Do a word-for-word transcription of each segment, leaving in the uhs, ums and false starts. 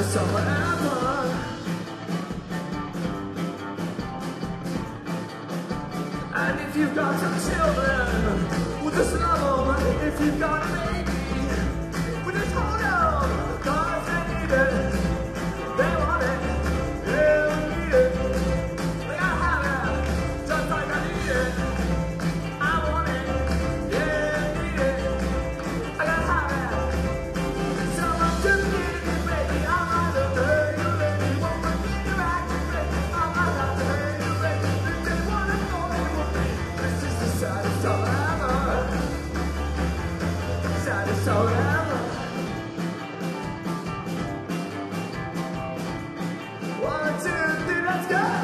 saddest summer ever. And if you've got some children, well just love them. If you've got a baby, well just hold them. Cause they need it, they want it, they need it. They gotta have it, just like I need it. I want it, yeah, I need it. I gotta have it. So I'm just getting it, baby. I might have heard you, baby. Won't forget your acting, baby. I might have heard you, baby. If they wanna know they will be. This is the saddest summer ever. Saddest summer ever. One, two, three, let's go!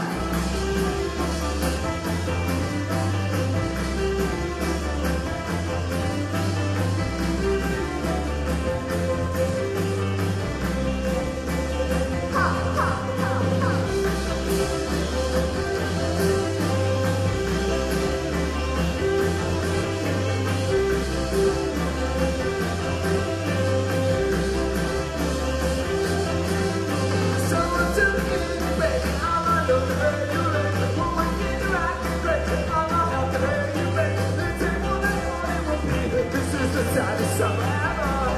Saddest summer ever.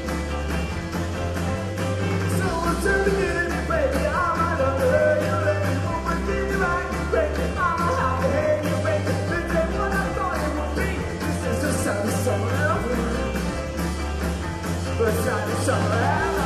So until the beginning, baby, I'm not gonna hurt you, baby. But when you like me, baby, I'ma have to hate you, baby. This ain't what I thought it would be. This is the saddest summer ever. The saddest summer ever.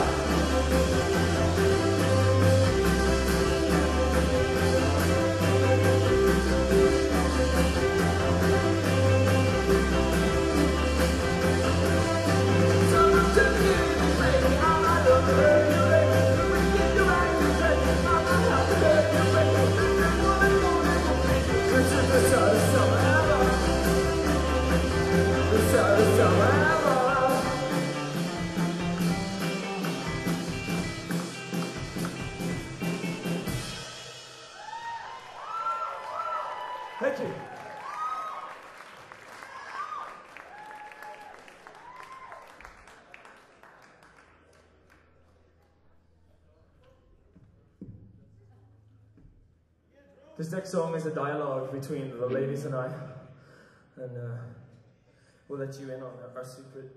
Thank you. This next song is a dialogue between the ladies and I, and uh, we'll let you in on our secret.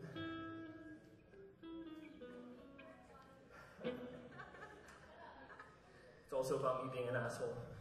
It's also about me being an asshole.